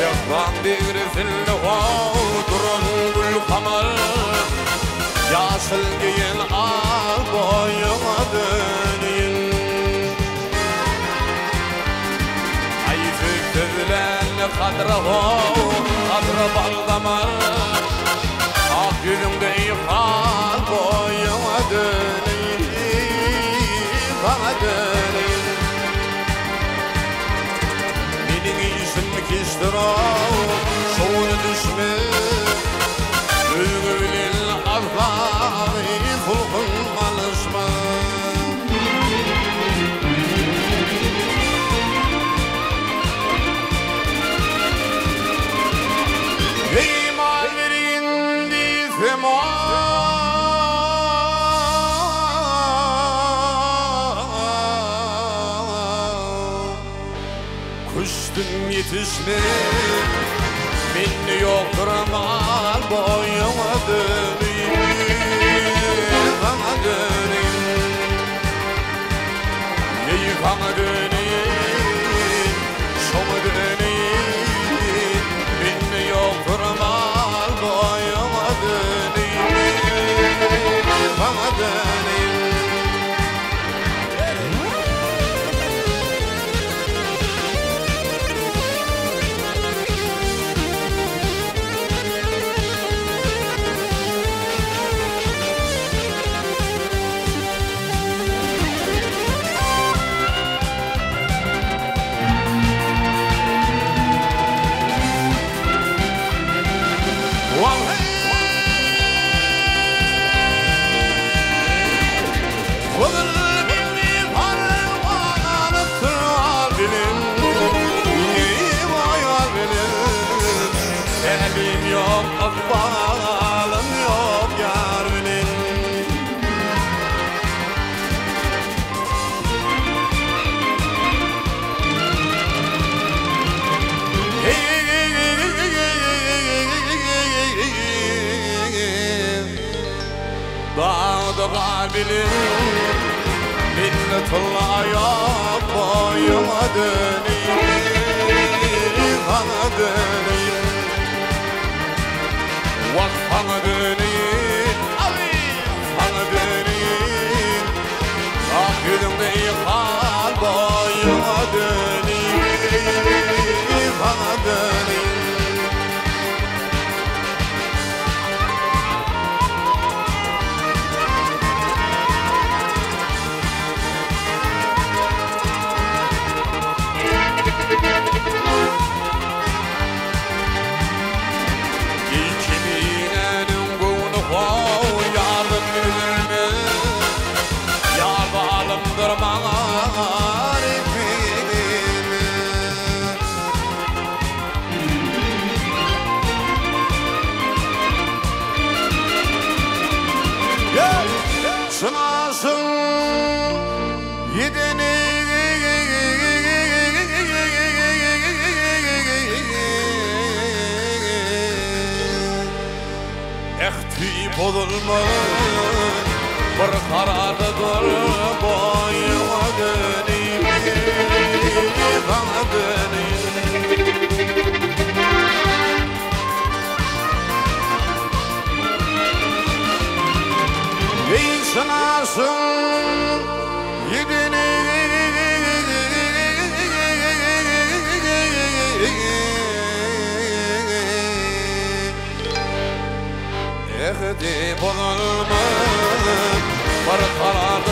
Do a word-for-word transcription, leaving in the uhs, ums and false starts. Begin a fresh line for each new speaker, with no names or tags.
Şehran bir zilli durun gül kamal Yasıl giyin al boyuna dönün Ayfı kızlarını kadra ho kadra baldamal Ak yüzünde ifal boyuna dönün Bana dönün Benim yüzüm kistira Şoğunu düşme Gülgülün azları Fulkun malışma Ey mal verin dizim Kuştum yetişme Minni yoktur mal boyuma döneyim Bana döneyim Ey bana döneyim Şoma döneyim Minni yoktur mal boyuma döneyim Bana döneyim Elim yok, akbalım yok yar benim Dağda kalbilim Minnetulla yok boyuma döneyim Bana döneyim Vakfana döneyim, bana döneyim Ah yüzümde yıkal boyuma döneyim Bana döneyim Sınasın yedini Ehtip olurma Bir kararda dur boyuma döneyim Bana döneyim Ey sınasın yedini Ehdip olurma Bir kararda